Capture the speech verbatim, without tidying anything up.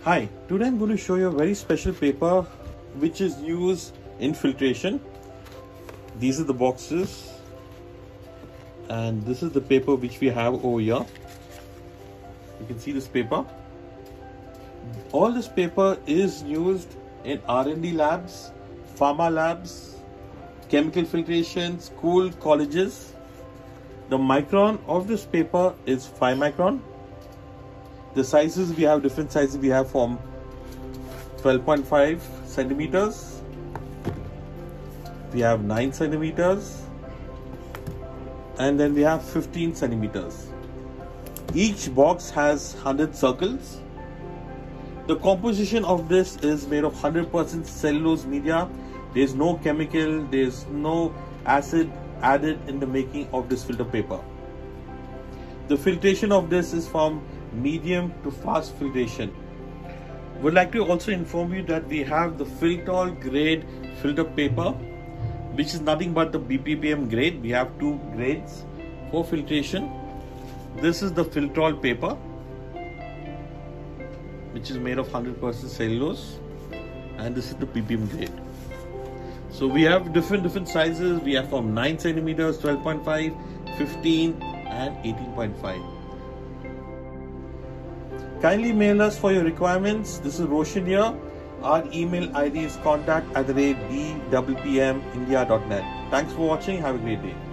Hi, today I'm going to show you a very special paper which is used in filtration. These are the boxes and this is the paper which we have over here. You can see this paper. All this paper is used in R and D labs, pharma labs, chemical filtration, school, colleges. The micron of this paper is five micron. The sizes, we have different sizes. We have from twelve point five centimeters, we have nine centimeters, and then we have fifteen centimeters. Each box has one hundred circles. The composition of this is made of one hundred percent cellulose media. There is no chemical, there is no acid added in the making of this filter paper. The filtration of this is from medium to fast filtration. Would like to also inform you that we have the Filtroll grade filter paper, which is nothing but the B P P M grade. We have two grades for filtration. This is the Filtroll paper, which is made of one hundred percent cellulose, and this is the B P P M grade. So we have different different sizes. We have from nine centimeters, twelve point five, fifteen and eighteen point five. Kindly mail us for your requirements. This is Roshan here. Our email I D is contact at the rate b p p m india dot net. Thanks for watching. Have a great day.